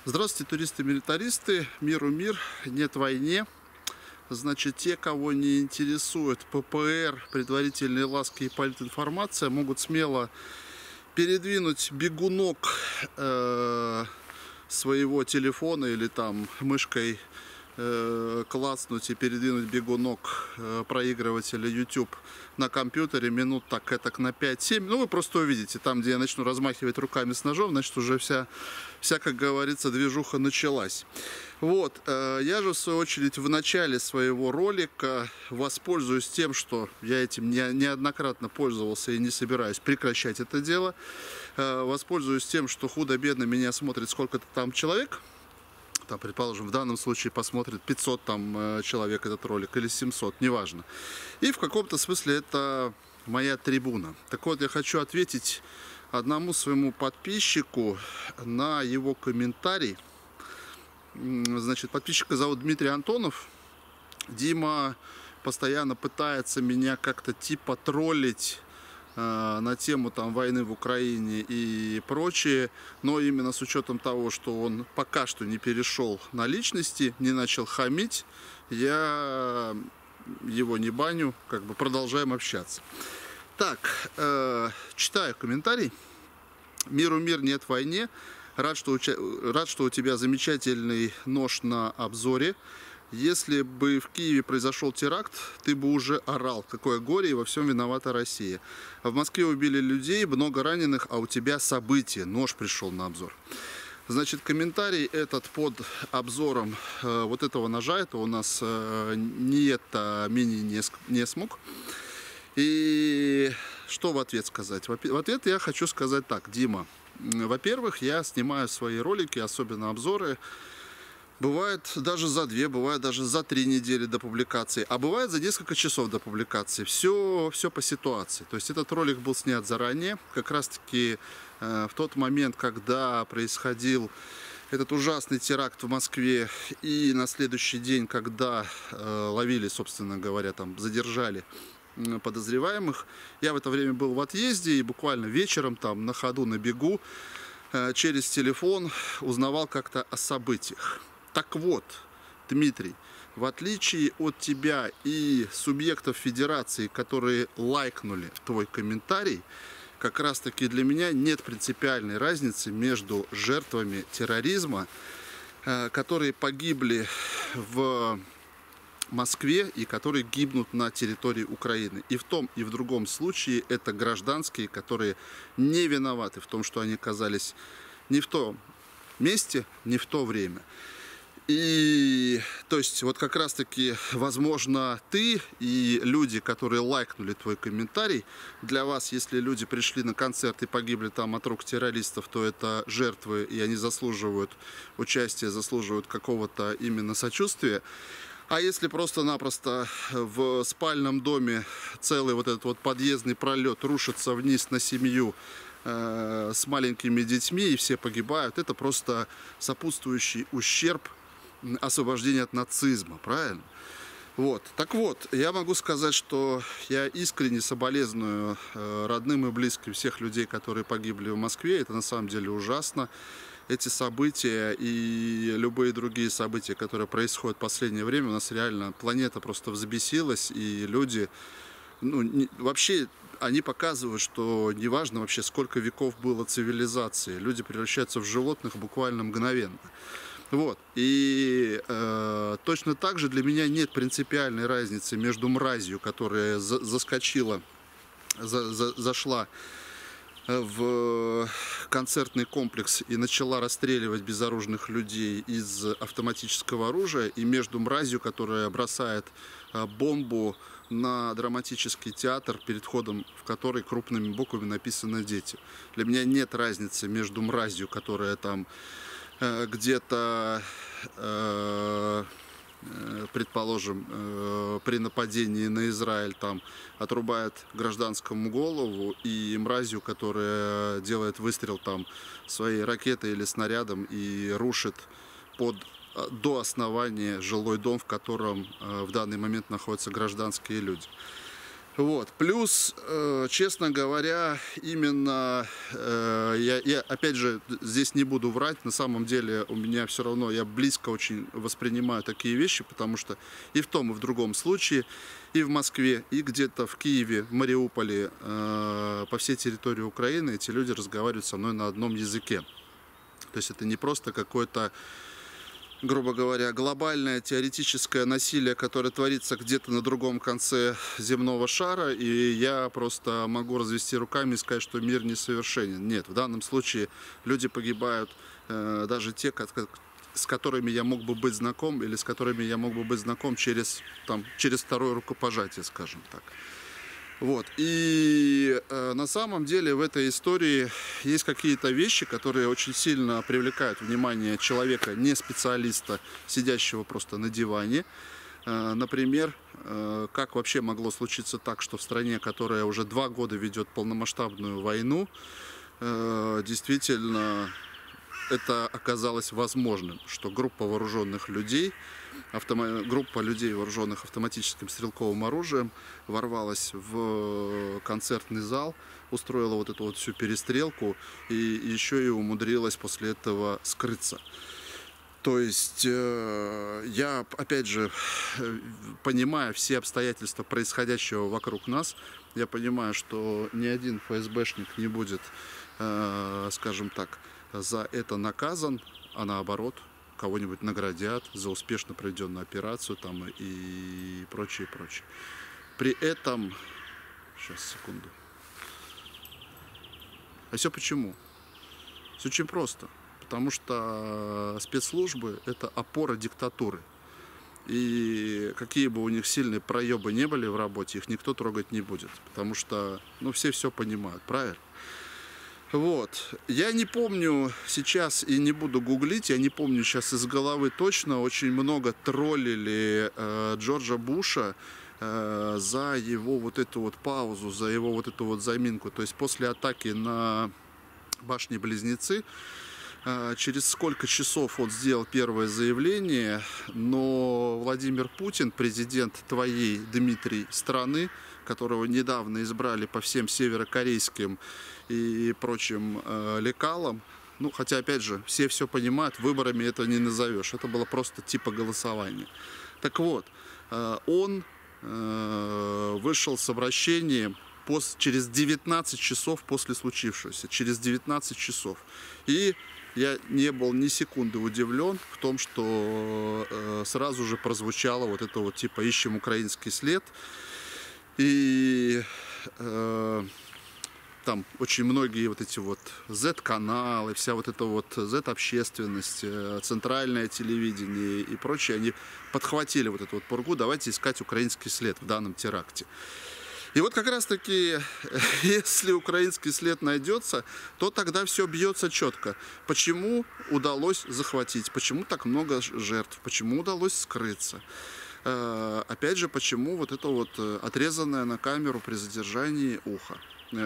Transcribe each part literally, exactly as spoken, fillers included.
Здравствуйте, туристы-милитаристы, миру мир, нет войне. Значит, те, кого не интересует ППР, предварительные ласки и политинформация, могут смело передвинуть бегунок э, своего телефона или там мышкой э, клацнуть и передвинуть бегунок э, проигрывателя YouTube на компьютере минут так этак на пять-семь. Ну, вы просто увидите, там, где я начну размахивать руками с ножом, значит, уже вся, вся, как говорится, движуха началась. Вот, э, я же, в свою очередь, в начале своего ролика воспользуюсь тем, что я этим не, неоднократно пользовался и не собираюсь прекращать это дело. Э, воспользуюсь тем, что худо-бедно меня смотрит сколько-то там человек. Там, предположим, в данном случае посмотрит пятьсот там, человек этот ролик или семьсот, неважно. И в каком-то смысле это моя трибуна. Так вот, я хочу ответить одному своему подписчику на его комментарий. Значит, подписчика зовут Дмитрий Антонов. Дима постоянно пытается меня как-то типа троллить на тему там войны в Украине и прочее, но именно с учетом того, что он пока что не перешел на личности, не начал хамить, я его не баню, как бы продолжаем общаться. Так, э, читаю комментарий. Миру мир, нет войне. Рад, что у, рад, что у тебя замечательный нож на обзоре. Если бы в Киеве произошел теракт, ты бы уже орал, какое горе, и во всем виновата Россия. В Москве убили людей, много раненых, а у тебя события, нож пришел на обзор. Значит, комментарий этот под обзором э, вот этого ножа, это у нас э, не это мини не смог. И что в ответ сказать? В ответ я хочу сказать так: Дима, во-первых, я снимаю свои ролики, особенно обзоры, бывает даже за две, бывает даже за три недели до публикации, а бывает за несколько часов до публикации. Все, все по ситуации. То есть этот ролик был снят заранее, как раз таки э, в тот момент, когда происходил этот ужасный теракт в Москве, и на следующий день, когда э, ловили, собственно говоря, там задержали э, подозреваемых. Я в это время был в отъезде и буквально вечером там на ходу, на бегу, э, через телефон узнавал как-то о событиях. Так вот, Дмитрий, в отличие от тебя и субъектов федерации, которые лайкнули твой комментарий, как раз таки для меня нет принципиальной разницы между жертвами терроризма, которые погибли в Москве и которые гибнут на территории Украины. И в том, и в другом случае это гражданские, которые не виноваты в том, что они оказались не в том месте, не в то время. И, то есть, вот как раз-таки, возможно, ты и люди, которые лайкнули твой комментарий, для вас, если люди пришли на концерт и погибли там от рук террористов, то это жертвы, и они заслуживают участия, заслуживают какого-то именно сочувствия. А если просто-напросто в спальном доме целый вот этот вот подъездный пролет рушится вниз на семью э, с маленькими детьми, и все погибают, это просто сопутствующий ущерб освобождения от нацизма, правильно? Вот. Так вот, я могу сказать, что я искренне соболезную родным и близким всех людей, которые погибли в Москве. Это на самом деле ужасно. Эти события и любые другие события, которые происходят в последнее время, у нас реально планета просто взбесилась, и люди, ну, не, вообще, они показывают, что неважно вообще, сколько веков было цивилизации, люди превращаются в животных буквально мгновенно. Вот. И э, точно так же для меня нет принципиальной разницы между мразью, которая за, заскочила, за, за, зашла в концертный комплекс и начала расстреливать безоружных людей из автоматического оружия, и между мразью, которая бросает бомбу на драматический театр, перед входом в который крупными буквами написано «Дети». Для меня нет разницы между мразью, которая там где-то, предположим, при нападении на Израиль там отрубает гражданскому голову, и мразью, которая делает выстрел там своей ракетой или снарядом и рушит под, до основания жилой дом, в котором в данный момент находятся гражданские люди. Вот. Плюс, э, честно говоря, именно, э, я, я опять же здесь не буду врать, на самом деле у меня все равно, я близко очень воспринимаю такие вещи, потому что и в том, и в другом случае, и в Москве, и где-то в Киеве, в Мариуполе, э, по всей территории Украины эти люди разговаривают со мной на одном языке. То есть это не просто какое-то, грубо говоря, глобальное теоретическое насилие, которое творится где-то на другом конце земного шара, и я просто могу развести руками и сказать, что мир несовершенен. Нет, в данном случае люди погибают, э, даже те, как, с которыми я мог бы быть знаком, или с которыми я мог бы быть знаком через, там, через второе рукопожатие, скажем так. Вот. И э, на самом деле в этой истории есть какие-то вещи, которые очень сильно привлекают внимание человека, не специалиста, сидящего просто на диване. Э, например, э, как вообще могло случиться так, что в стране, которая уже два года ведет полномасштабную войну, э, действительно это оказалось возможным, что группа вооруженных людей, автома... группа людей, вооруженных автоматическим стрелковым оружием, ворвалась в концертный зал, устроила вот эту вот всю перестрелку и еще и умудрилась после этого скрыться. То есть э, я, опять же, понимая все обстоятельства происходящего вокруг нас, я понимаю, что ни один ФСБшник не будет, э, скажем так, за это наказан, а наоборот, кого-нибудь наградят за успешно проведенную операцию там, и прочее, прочее. При этом... Сейчас, секунду. А все почему? Все очень просто. Потому что спецслужбы – это опора диктатуры. И какие бы у них сильные проебы не были в работе, их никто трогать не будет. Потому что, ну, все все понимают, правильно? Вот. Я не помню сейчас и не буду гуглить, я не помню сейчас из головы точно, очень много троллили э, Джорджа Буша э, за его вот эту вот паузу, за его вот эту вот заминку. То есть после атаки на башни-близнецы, э, через сколько часов он сделал первое заявление, но Владимир Путин, президент твоей, Дмитрий, страны, которого недавно избрали по всем северокорейским и прочим э, лекалам, ну, хотя, опять же, все все понимают, выборами это не назовешь, это было просто типа голосования. Так вот, э, он э, вышел с обращением пос, через девятнадцать часов после случившегося, через девятнадцать часов. И я не был ни секунды удивлен в том, что э, сразу же прозвучало вот это вот типа «ищем украинский след». И э, там очень многие вот эти вот зет-каналы, вся вот эта вот зет-общественность, центральное телевидение и прочее, они подхватили вот эту вот пургу, давайте искать украинский след в данном теракте. И вот как раз таки, если украинский след найдется, то тогда все бьется четко. Почему удалось захватить, почему так много жертв, почему удалось скрыться. Опять же, почему вот это вот отрезанное на камеру при задержании ухо.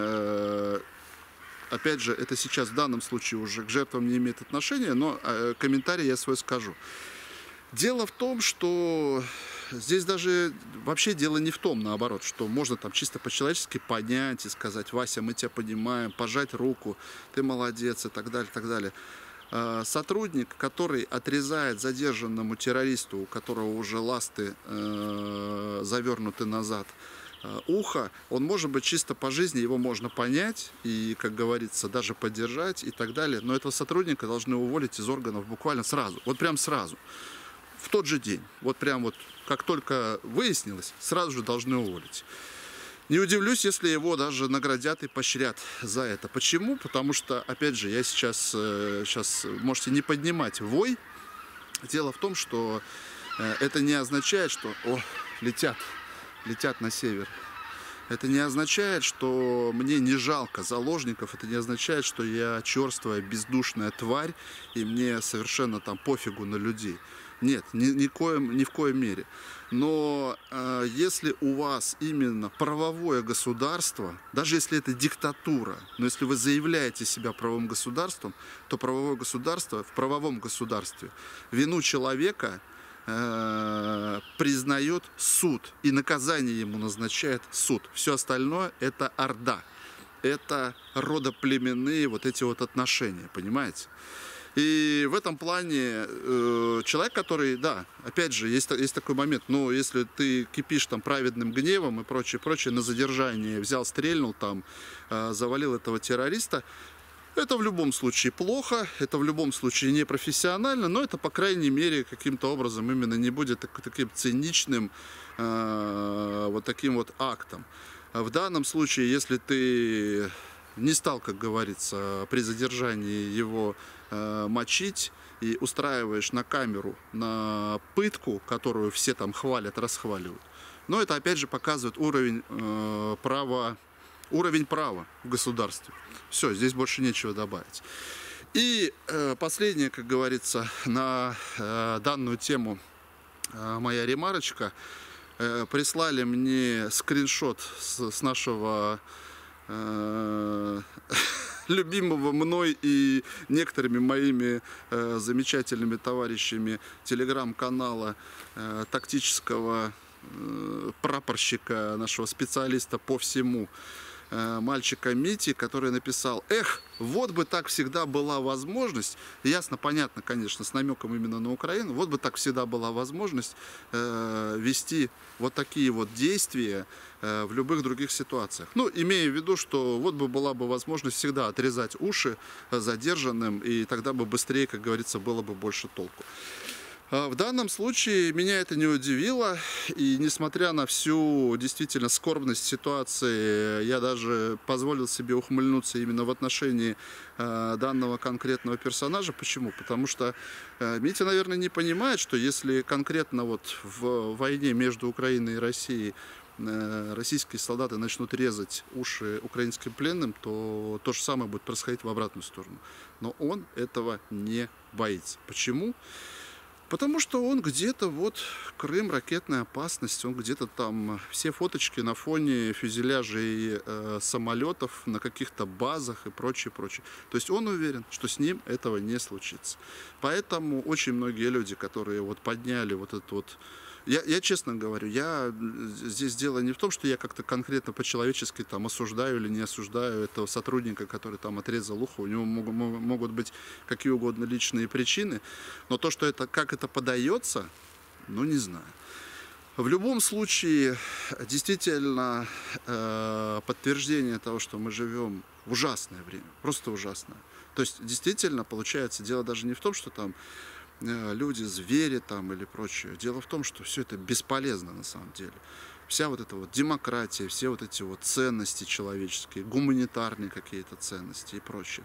Опять же, это сейчас в данном случае уже к жертвам не имеет отношения, но комментарий я свой скажу. Дело в том, что здесь даже вообще дело не в том, наоборот, что можно там чисто по-человечески понять и сказать: Вася, мы тебя понимаем, пожать руку, ты молодец и так далее, так далее. Сотрудник, который отрезает задержанному террористу, у которого уже ласты э, завернуты назад, э, ухо, он может быть чисто по жизни, его можно понять и, как говорится, даже поддержать и так далее. Но этого сотрудника должны уволить из органов буквально сразу, вот прям сразу, в тот же день. Вот прям вот, как только выяснилось, сразу же должны уволить. Не удивлюсь, если его даже наградят и поощрят за это. Почему? Потому что, опять же, я сейчас, сейчас можете не поднимать вой. Дело в том, что это не означает, что о, летят, летят на север. Это не означает, что мне не жалко заложников. Это не означает, что я черствая, бездушная тварь, и мне совершенно там пофигу на людей. Нет, ни, ни, коем, ни в коем мере. Но э, если у вас именно правовое государство, даже если это диктатура, но если вы заявляете себя правовым государством, то правовое государство, в правовом государстве вину человека э, признает суд, и наказание ему назначает суд. Все остальное – это орда, это родоплеменные вот эти вот отношения, понимаете? И в этом плане э, человек, который, да, опять же, есть, есть такой момент, но если ты кипишь там праведным гневом и прочее, прочее, на задержание взял, стрельнул там, э, завалил этого террориста, это в любом случае плохо, это в любом случае непрофессионально, но это, по крайней мере, каким-то образом именно не будет так, таким циничным э, вот таким вот актом. В данном случае, если ты не стал, как говорится, при задержании его э, мочить и устраиваешь на камеру, на пытку, которую все там хвалят, расхваливают, но это опять же показывает уровень э, права, уровень права в государстве. Все, здесь больше нечего добавить. И э, последнее, как говорится, на э, данную тему э, моя ремарочка. Э, прислали мне скриншот с, с нашего э, любимого мной и некоторыми моими э, замечательными товарищами телеграм-канала э, тактического э, прапорщика, нашего специалиста по всему, мальчика Мити, который написал: эх, вот бы так всегда была возможность, ясно, понятно, конечно, с намеком именно на Украину, вот бы так всегда была возможность э, вести вот такие вот действия э, в любых других ситуациях. Ну, имея в виду, что вот бы была бы возможность всегда отрезать уши задержанным, и тогда бы быстрее, как говорится, было бы больше толку. В данном случае меня это не удивило, и несмотря на всю действительно скорбность ситуации, я даже позволил себе ухмыльнуться именно в отношении э, данного конкретного персонажа. Почему? Потому что э, Митя, наверное, не понимает, что если конкретно вот в войне между Украиной и Россией э, российские солдаты начнут резать уши украинским пленным, то то же самое будет происходить в обратную сторону. Но он этого не боится. Почему? Потому что он где-то, вот, Крым, ракетная опасность, он где-то там, все фоточки на фоне фюзеляжей э, самолетов на каких-то базах и прочее, прочее. То есть он уверен, что с ним этого не случится. Поэтому очень многие люди, которые вот подняли вот этот вот... Я, я честно говорю, я здесь дело не в том, что я как-то конкретно по-человечески там осуждаю или не осуждаю этого сотрудника, который там отрезал ухо. У него могут, могут быть какие угодно личные причины, но то, что это, как это подается, ну не знаю. В любом случае, действительно, э, подтверждение того, что мы живем в ужасное время, просто ужасное. То есть, действительно, получается, дело даже не в том, что там люди, звери там или прочее. Дело в том, что все это бесполезно на самом деле. Вся вот эта вот демократия, все вот эти вот ценности человеческие, гуманитарные какие-то ценности и прочее.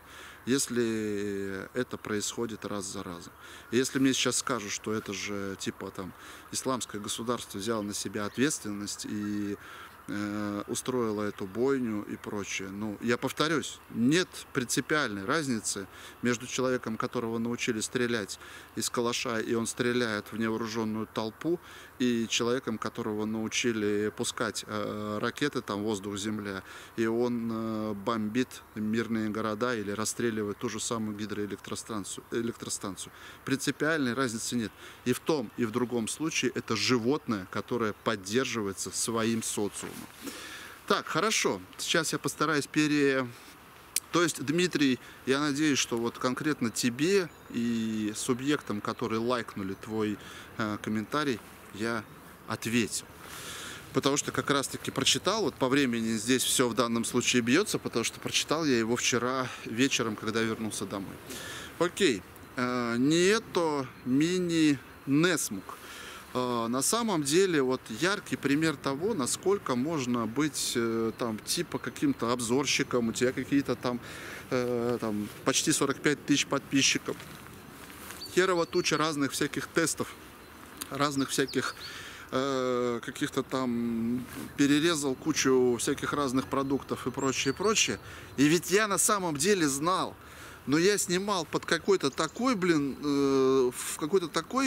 Если это происходит раз за разом. И если мне сейчас скажут, что это же типа там исламское государство взяло на себя ответственность и устроила эту бойню и прочее. Ну, я повторюсь, нет принципиальной разницы между человеком, которого научили стрелять из калаша, и он стреляет в невооруженную толпу, и человеком, которого научили пускать э, ракеты, там, воздух-земля, и он э, бомбит мирные города или расстреливает ту же самую гидроэлектростанцию. электростанцию. Принципиальной разницы нет. И в том, и в другом случае это животное, которое поддерживается своим социумом. Так, хорошо. Сейчас я постараюсь пере... То есть, Дмитрий, я надеюсь, что вот конкретно тебе и субъектам, которые лайкнули твой э, комментарий, я ответил. Потому что как раз-таки прочитал, вот по времени здесь все в данном случае бьется, потому что прочитал я его вчера вечером, когда вернулся домой. Окей. Э, Нието Мини Несмук. На самом деле, вот яркий пример того, насколько можно быть э, там типа каким-то обзорщиком, у тебя какие-то там, э, там почти сорок пять тысяч подписчиков, херова туча разных всяких тестов, разных всяких э, каких-то там перерезал кучу всяких разных продуктов и прочее, прочее. И ведь я на самом деле знал, но я снимал под какой-то такой, блин, э, в какой-то такой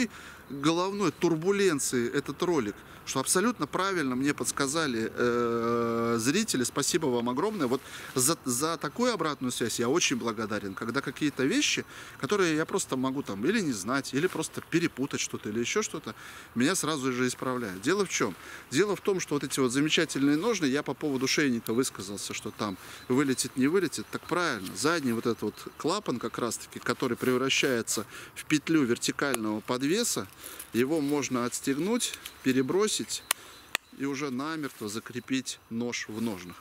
головной турбуленции этот ролик, что абсолютно правильно мне подсказали э, зрители. Спасибо вам огромное. Вот за, за такую обратную связь я очень благодарен. Когда какие-то вещи, которые я просто могу там или не знать, или просто перепутать что-то, или еще что-то, меня сразу же исправляют. Дело в чем? Дело в том, что вот эти вот замечательные ножны, я по поводу шейника высказался, что там вылетит, не вылетит. Так правильно. Задний вот этот вот клапан как раз-таки, который превращается в петлю вертикального подвеса, его можно отстегнуть, перебросить и уже намертво закрепить нож в ножнах.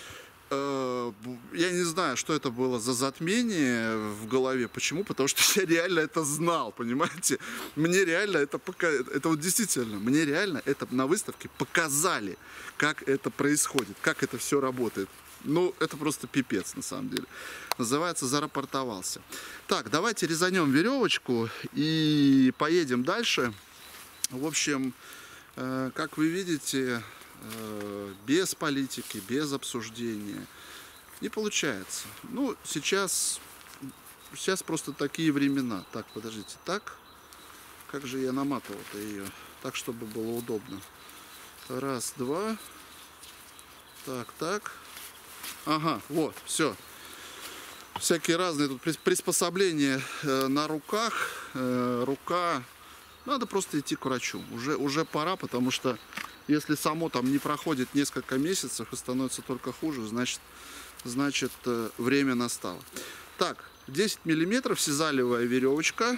Я не знаю, что это было за затмение в голове. Почему? Потому что я реально это знал, понимаете? Мне реально это пока, это вот действительно, мне реально это на выставке показали, как это происходит, как это все работает. Ну, это просто пипец, на самом деле. Называется, зарапортовался. Так, давайте резанем веревочку и поедем дальше. В общем, э, как вы видите, э, без политики, без обсуждения не получается. Ну, сейчас, сейчас просто такие времена. Так, подождите, так? Как же я наматывал-то ее? Так, чтобы было удобно. Раз, два. Так, так. Ага, вот, все. Всякие разные тут приспособления э, на руках. Э, рука. Надо просто идти к врачу. Уже, уже пора, потому что если само там не проходит несколько месяцев и становится только хуже, значит, значит э, время настало. Так, десять миллиметров сизалевая веревочка.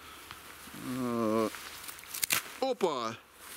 Э, опа!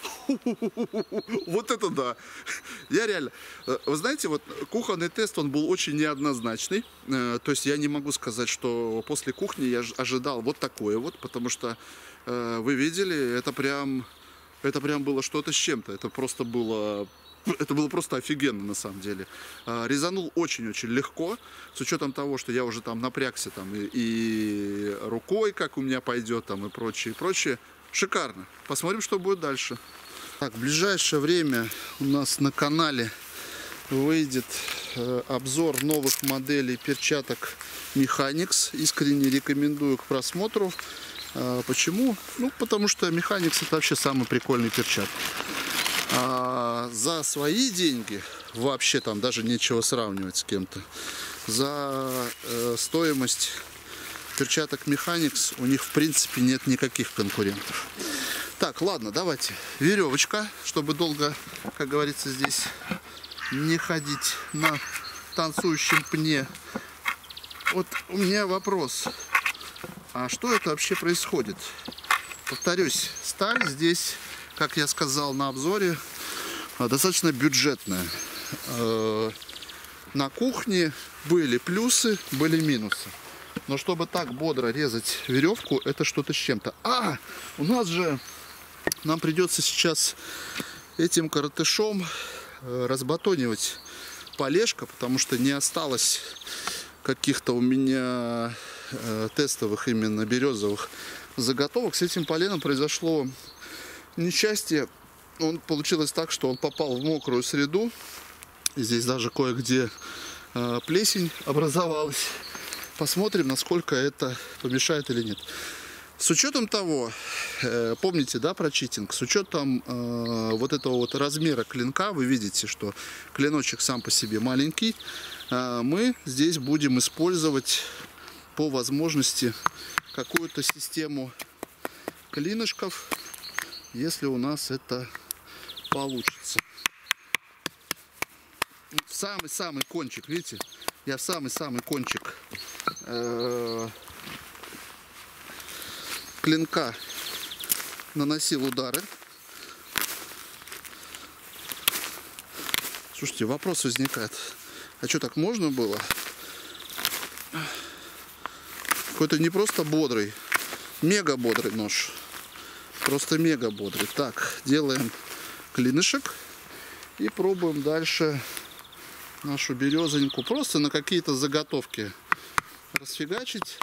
Вот это да! Я реально... Вы знаете, вот кухонный тест, он был очень неоднозначный. То есть я не могу сказать, что после кухни я ожидал вот такое вот, потому что вы видели, это прям... Это прям было что-то с чем-то. Это просто было... Это было просто офигенно, на самом деле. Резанул очень-очень легко, с учетом того, что я уже там напрягся там и, и рукой, как у меня пойдет, там и прочее, и прочее. Шикарно. Посмотрим, что будет дальше. Так, в ближайшее время у нас на канале выйдет э, обзор новых моделей перчаток Mechanics. Искренне рекомендую к просмотру. Э, почему? Ну, потому что Mechanics это вообще самый прикольный перчаток. А за свои деньги вообще там даже нечего сравнивать с кем-то. За э, стоимость перчаток Mechanics у них в принципе нет никаких конкурентов. Так, ладно, давайте. Веревочка, чтобы долго, как говорится, здесь не ходить на танцующем пне. Вот у меня вопрос. А что это вообще происходит? Повторюсь, сталь здесь, как я сказал на обзоре, достаточно бюджетная. На кухне были плюсы, были минусы. Но чтобы так бодро резать веревку, это что-то с чем-то. А, у нас же, нам придется сейчас этим коротышом разбатонивать полежка, потому что не осталось каких-то у меня э, тестовых именно березовых заготовок. С этим поленом произошло несчастье. Он получилось так, что он попал в мокрую среду. И здесь даже кое-где э, плесень образовалась. Посмотрим, насколько это помешает или нет. С учетом того, э, помните, да, про читинг, с учетом э, вот этого вот размера клинка, вы видите, что клиночек сам по себе маленький, э, мы здесь будем использовать по возможности какую-то систему клинышков, если у нас это получится. Самый-самый кончик, видите, я в самый-самый кончик э, клинка наносил удары. Слушайте, вопрос возникает. А что, так можно было? Какой-то не просто бодрый, мега бодрый нож. Просто мега бодрый. Так, делаем клинышек и пробуем дальше нашу березоньку просто на какие-то заготовки расфигачить.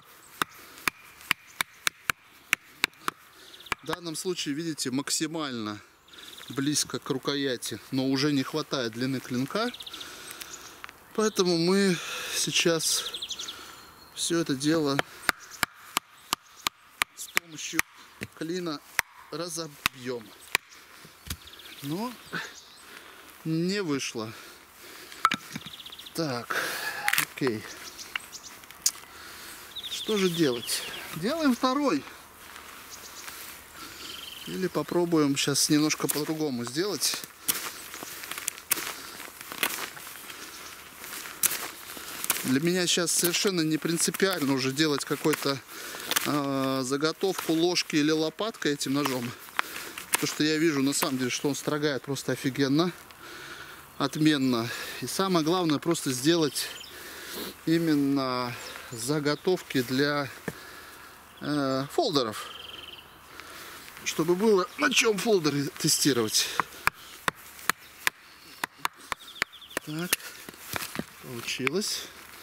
В данном случае, видите, максимально близко к рукояти, но уже не хватает длины клинка. Поэтому мы сейчас все это дело с помощью клина разобьем. Но не вышло. Так, окей. Что же делать? Делаем второй. Или попробуем сейчас немножко по-другому сделать. Для меня сейчас совершенно не принципиально уже делать какой-то э, заготовку ложки или лопаткой этим ножом. Потому что я вижу на самом деле, что он строгает просто офигенно, отменно. И самое главное просто сделать именно заготовки для э, фолдеров. Чтобы было на чем фолдеры тестировать. Так, получилось.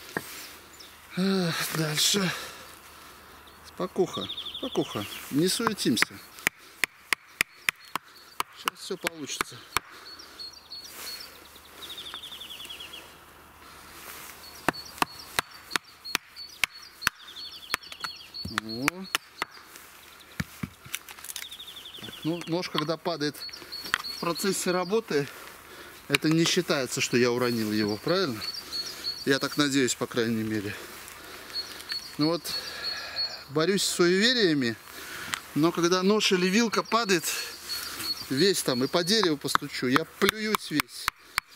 Дальше. Спокуха, спокуха. Не суетимся. Сейчас все получится. О. Так, ну, нож, когда падает в процессе работы, это не считается, что я уронил его, правильно? Я так надеюсь, по крайней мере. Ну вот, борюсь с суевериями, но когда нож или вилка падает, весь там, и по дереву постучу, я плююсь весь.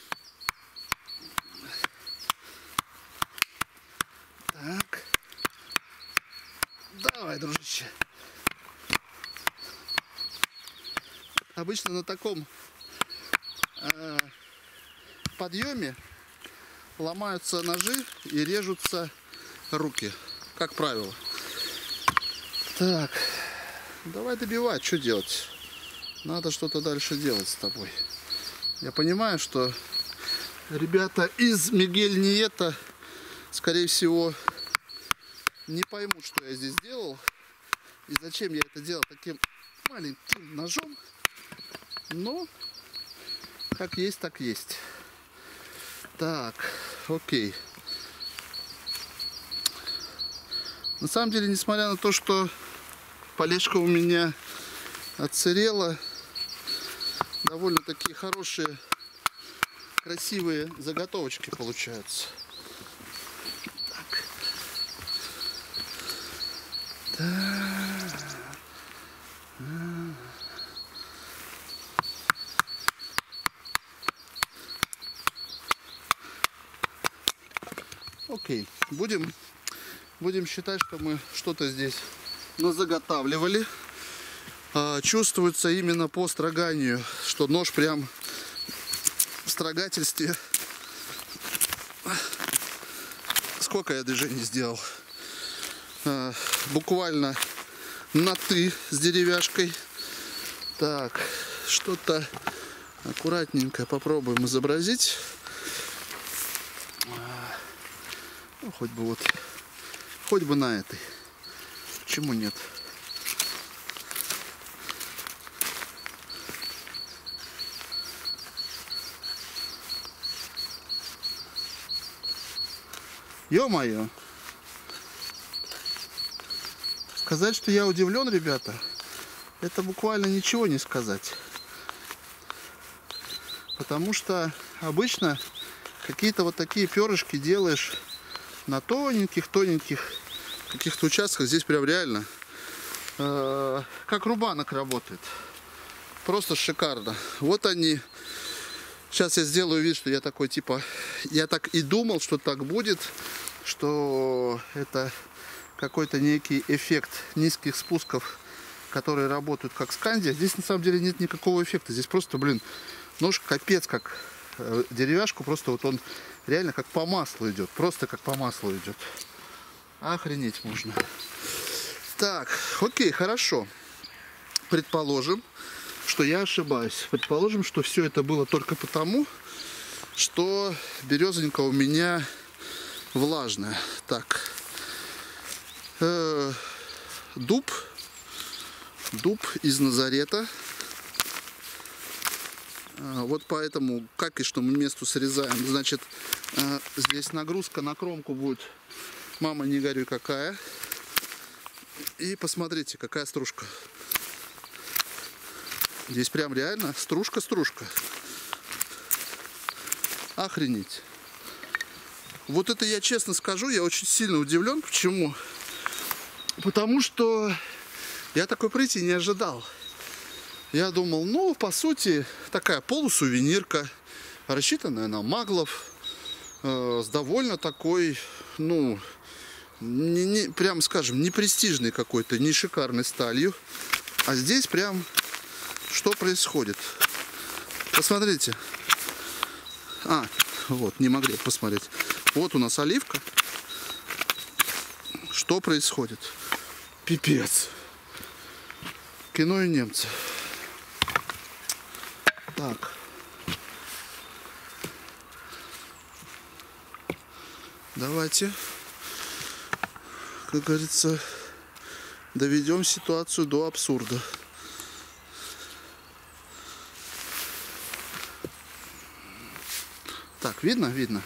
Так. Давай, дружище. Обычно на таком э, подъеме ломаются ножи и режутся руки, как правило. Так, давай добивать, что делать? Надо что-то дальше делать с тобой. Я понимаю, что ребята из Мигель Ниета, скорее всего, не поймут, что я здесь делал и зачем я это делал таким маленьким ножом. Но как есть, так есть. Так, окей. На самом деле, несмотря на то, что полежка у меня отсырела, довольно такие хорошие, красивые заготовочки получаются. Так. Так. Окей, будем, будем считать, что мы что-то здесь назаготавливали. А, чувствуется именно по строганию, что нож прям в строгательстве. Сколько я движений сделал? А, буквально на «ты» с деревяшкой. Так, что-то аккуратненько попробуем изобразить. Ну, хоть бы вот, хоть бы на этой. Почему нет? Ё-моё! Сказать, что я удивлен, ребята, это буквально ничего не сказать. Потому что обычно какие-то вот такие перышки делаешь на тоненьких-тоненьких каких-то участках. Здесь прям реально э, как рубанок работает. Просто шикарно. Вот они. Сейчас я сделаю вид, что я такой типа... Я так и думал, что так будет. Что это какой-то некий эффект низких спусков, которые работают как сканди. Здесь на самом деле нет никакого эффекта. Здесь просто, блин, нож капец как э, деревяшку. Просто вот он реально как по маслу идет. Просто как по маслу идет. Охренеть можно. Так, окей, хорошо. Предположим, что я ошибаюсь. Предположим, что все это было только потому, что березонька у меня влажная. Так. Э, дуб. Дуб из Назарета. Вот поэтому, как и что мы месту срезаем, значит, здесь нагрузка на кромку будет, мама, не горюй, какая. И посмотрите, какая стружка. Здесь прям реально стружка-стружка. Охренеть. Вот это я честно скажу, я очень сильно удивлен. Почему? Потому что я такой пройти не ожидал. Я думал, ну, по сути, такая полусувенирка, рассчитанная на маглов, э, с довольно такой, ну, не, не, прям скажем, не престижной какой-то, не шикарной сталью. А здесь прям что происходит? Посмотрите. А, вот, не могли посмотреть. Вот у нас оливка. Что происходит? Пипец. Кино и немцы. Так. Давайте, как говорится, доведем ситуацию до абсурда. Так, видно? Видно.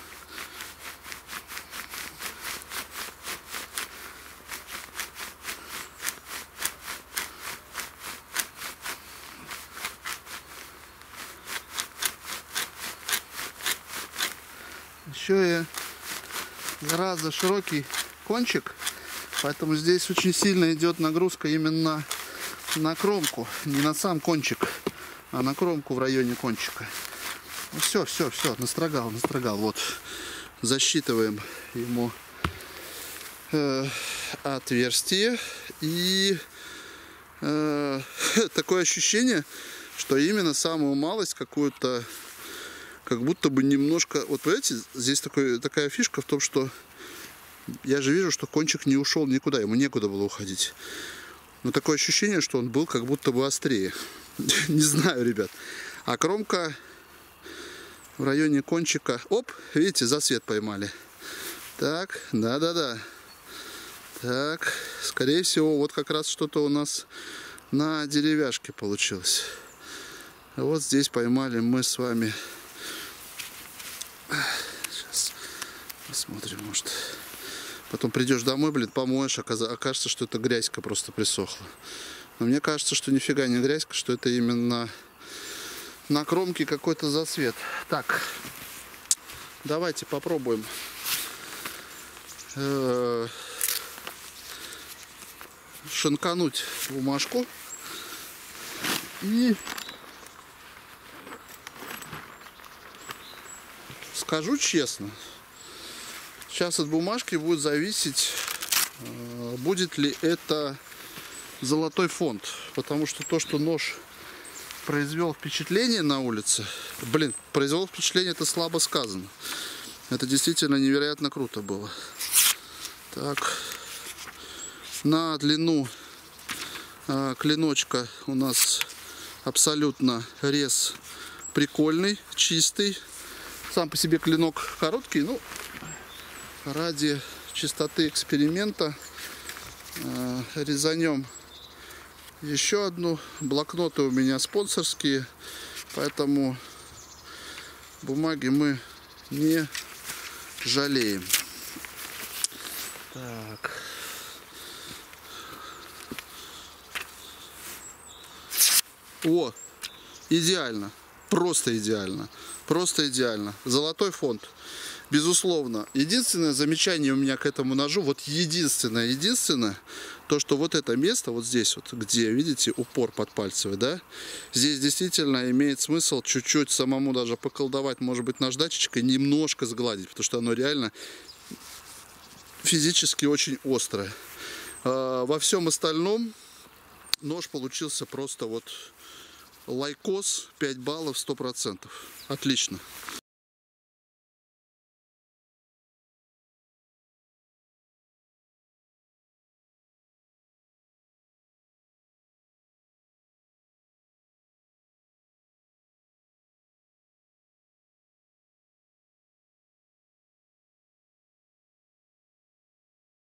Еще и, зараза, широкий кончик, поэтому здесь очень сильно идет нагрузка именно на кромку, не на сам кончик, а на кромку в районе кончика. Ну, все, все, все, настрогал, настрогал. Вот, засчитываем ему э, отверстие. И э, такое ощущение, что именно самую малость какую-то, как будто бы немножко... Вот, понимаете, здесь такой, такая фишка в том, что я же вижу, что кончик не ушел никуда, ему некуда было уходить. Но такое ощущение, что он был как будто бы острее. Не знаю, ребят. А кромка в районе кончика... Оп, видите, засвет поймали. Так, да-да-да. Так, скорее всего, вот как раз что-то у нас на деревяшке получилось. Вот здесь поймали мы с вами... Сейчас посмотрим, может. Потом придешь домой, блин, помоешь, окажется, что это грязька просто присохла. Но мне кажется, что нифига не грязька, что это именно на кромке какой-то засвет. Так, давайте попробуем э-э- шинкануть бумажку. И скажу честно, сейчас от бумажки будет зависеть, будет ли это золотой фонд. Потому что то, что нож произвел впечатление на улице, блин, произвел впечатление, это слабо сказано. Это действительно невероятно круто было. Так, на длину э, клиночка у нас абсолютно рез прикольный, чистый. Сам по себе клинок короткий, ну, ради чистоты эксперимента э, резанем еще одну. Блокноты у меня спонсорские, поэтому бумаги мы не жалеем. Так. О, идеально, просто идеально. Просто идеально. Золотой фонд. Безусловно. Единственное замечание у меня к этому ножу, вот единственное, единственное, то, что вот это место, вот здесь вот, где, видите, упор подпальцевый, да, здесь действительно имеет смысл чуть-чуть самому даже поколдовать, может быть, наждачечкой, немножко сгладить, потому что оно реально физически очень острое. Во всем остальном нож получился просто вот... Лайкос, пять баллов, сто процентов. Отлично.